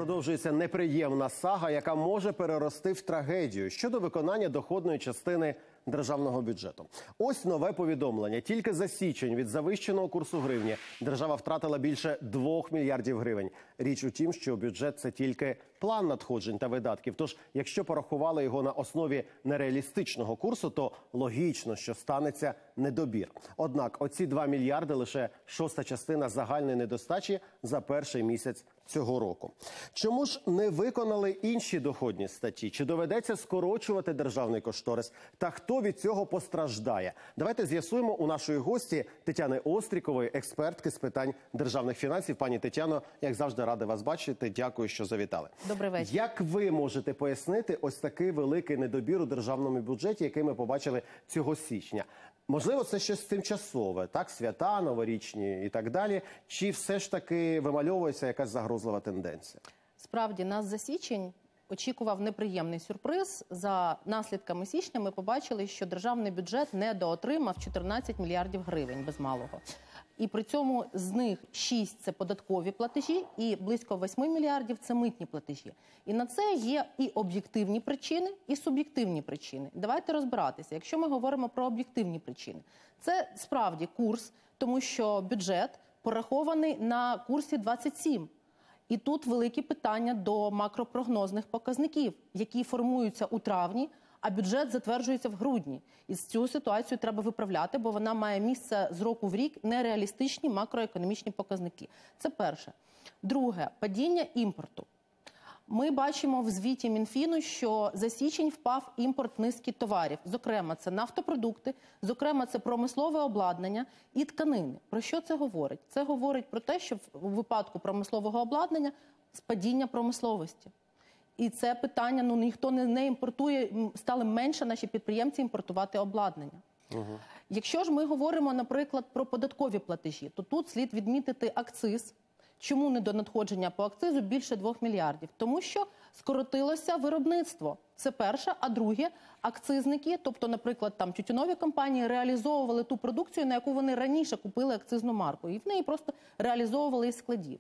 Продовжується неприємна сага, яка може перерости в трагедію щодо виконання доходної частини державного бюджету. Ось нове повідомлення. Тільки за січень від завищеного курсу гривні держава втратила більше 2 мільярдів гривень. Річ у тім, що бюджет – це тільки план надходжень та видатків. Тож, якщо порахували його на основі нереалістичного курсу, то логічно, що станеться недобір. Однак оці 2 мільярди – лише шоста частина загальної недостачі за перший місяць цього року. Чому ж не виконали інші доходні статті? Чи доведеться скорочувати державний кошторис? Та хто від цього постраждає? Давайте з'ясуємо у нашої гості Тетяни Острікової, експертки з питань державних фінансів. Пані Тетяно, як завжди, рада вас бачити. Дякую, що завітали. Добрий вечір. Як ви можете пояснити ось такий великий недобір у державному бюджеті, який ми побачили цього січня? Можливо, це щось тимчасове, так? Свята, новорічні і так далі. Чи все ж таки вимальовується якась загрозлива тенденція? Справді, нас за січень очікував неприємний сюрприз. За наслідками січня ми побачили, що державний бюджет недоотримав 14 мільярдів гривень без малого. І при цьому з них 6 – це податкові платежі і близько 8 мільярдів – це митні платежі. І на це є і об'єктивні причини, і суб'єктивні причини. Давайте розбиратися. Якщо ми говоримо про об'єктивні причини, це справді курс, тому що бюджет порахований на курсі 27. І тут великі питання до макропрогнозних показників, які формуються у травні, а бюджет затверджується в грудні. І цю ситуацію треба виправляти, бо вона має місце з року в рік нереалістичні макроекономічні показники. Це перше. Друге – падіння імпорту. Ми бачимо в звіті Мінфіну, що за січень впав імпорт низки товарів. Зокрема, це нафтопродукти, зокрема, це промислове обладнання і тканини. Про що це говорить? Це говорить про те, що в випадку промислового обладнання падіння промисловості. І це питання, ніхто не імпортує, стали менше наші підприємці імпортувати обладнання. Якщо ж ми говоримо, наприклад, про податкові платежі, то тут слід відмітити акциз. Чому недонадходження по акцизу більше 2 мільярдів? Тому що скоротилося виробництво. Це перше. А друге, акцизники, тобто, наприклад, там тютюнові компанії реалізовували ту продукцію, на яку вони раніше купили акцизну марку. І в неї просто реалізовували із складів.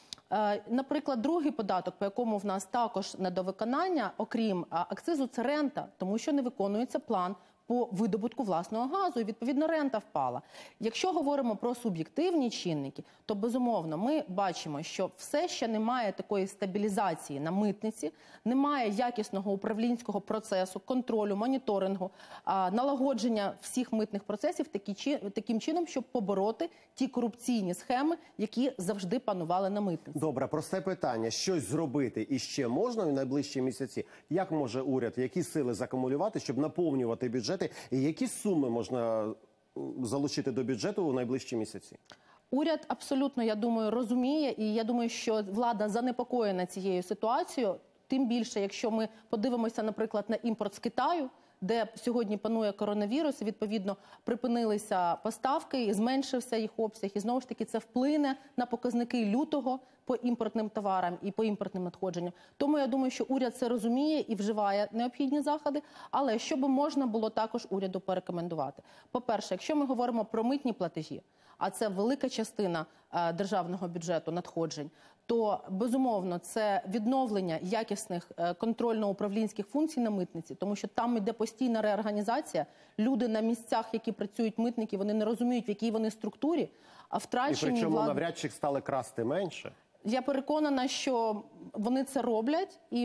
Наприклад, другий податок, по якому в нас також недовиконання, окрім акцизу, це рента, тому що не виконується план по видобутку власного газу, і, відповідно, рента впала. Якщо говоримо про суб'єктивні чинники, то, безумовно, ми бачимо, що все ще немає такої стабілізації на митниці, немає якісного управлінського процесу, контролю, моніторингу, налагодження всіх митних процесів таким чином, щоб побороти ті корупційні схеми, які завжди панували на митниці. Добре, просте питання. Щось зробити і ще можна в найближчі місяці? Як може уряд, які сили закумулювати, щоб наповнювати бюджети? І які суми можна залучити до бюджету у найближчі місяці? Уряд абсолютно, я думаю, розуміє, і я думаю, що влада занепокоєна цією ситуацією. Тим більше, якщо ми подивимося, наприклад, на імпорт з Китаю, де сьогодні панує коронавірус, і, відповідно, припинилися поставки, і зменшився їх обсяг. І, знову ж таки, це вплине на показники лютого по імпортним товарам і по імпортним надходженням. Тому я думаю, що уряд це розуміє і вживає необхідні заходи. Але що би можна було також уряду порекомендувати? По-перше, якщо ми говоримо про митні платежі, а це велика частина державного бюджету надходжень, то, безумовно, це відновлення якісних контрольно-управлінських функцій на митниці, тому що там йде постійна реорганізація. Люди на місцях, які працюють митники, вони не розуміють, в якій вони структурі, а втрачені... І причому навряд чи стали красти менше. Я переконана, що вони це роблять, і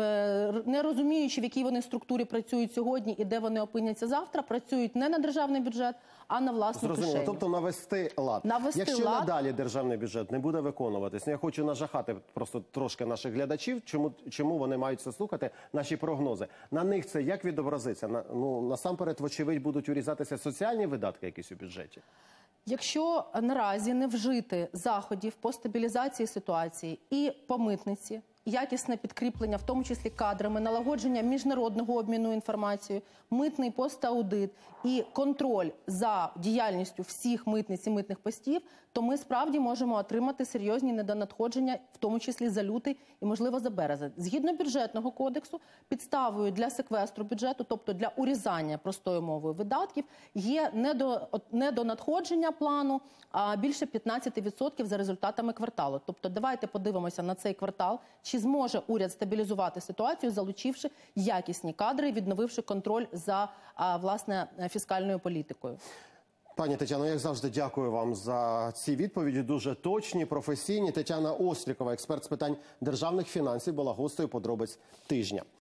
не розуміючи, в якій вони структурі працюють сьогодні і де вони опиняться завтра, працюють не на державний бюджет, а на власну кишеню. Зрозуміло, тобто навести лад. Якщо лад... надалі державний бюджет не буде виконуватись, я хочу нажахати просто трошки наших глядачів, чому вони мають це слухати, наші прогнози. На них це як відобразиться? Насамперед, вочевидь, будуть урізатися соціальні видатки якісь у бюджеті? Якщо наразі не вжити заходів по стабілізації ситуації і по митниці, якісне підкріплення, в тому числі кадрами, налагодження міжнародного обміну інформацією, митний пост-аудит і контроль за діяльністю всіх митниць і митних постів, то ми справді можемо отримати серйозні недонадходження, в тому числі за лютий і, можливо, за березень. Згідно бюджетного кодексу, підставою для секвестру бюджету, тобто для урізання, простою мовою, видатків, є недонадходження плану більше 15% за результатами кварталу. Тобто давайте подивимося на цей квартал, чи чи зможе уряд стабілізувати ситуацію, залучивши якісні кадри, відновивши контроль за, власне, фіскальною політикою. Пані Тетяно, як завжди, дякую вам за ці відповіді. Дуже точні, професійні. Тетяна Острікова, експерт з питань державних фінансів, була гостею «Подробиць тижня».